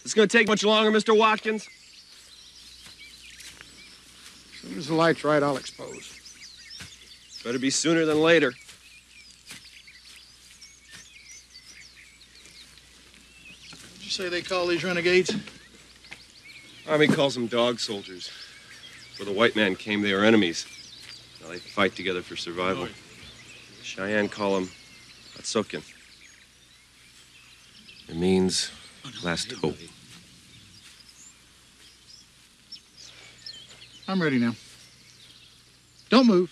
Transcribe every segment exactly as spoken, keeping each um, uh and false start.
It's gonna take much longer, Mister Watkins? As soon as the light's right, I'll expose. Better be sooner than later. Did you say they call these renegades? Army calls them dog soldiers. Before the white man came, they were enemies. Now they fight together for survival. The Cheyenne call them Atsokin. It means last hope. I'm ready now. Don't move.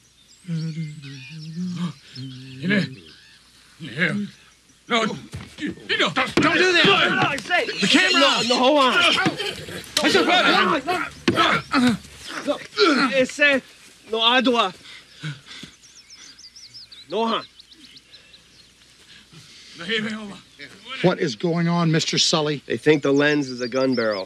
Yeah. Yeah. No, no, don't, don't do that. No, I say. The camera. No, no, hold on. No, ese no adwa. No, huh? What is going on, Mister Sully? They think the lens is a gun barrel.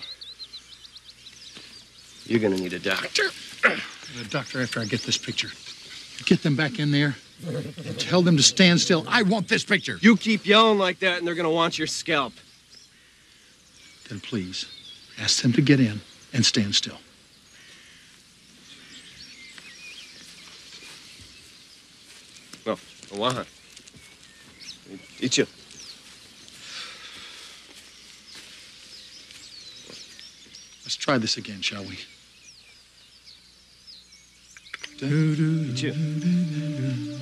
You're gonna need a doctor. The doctor after I get this picture. Get them back in there and tell them to stand still. I want this picture. You keep yelling like that and they're gonna want your scalp. Then please, ask them to get in and stand still. No, Oaha. Eat you. Let's try this again, shall we? Eat you.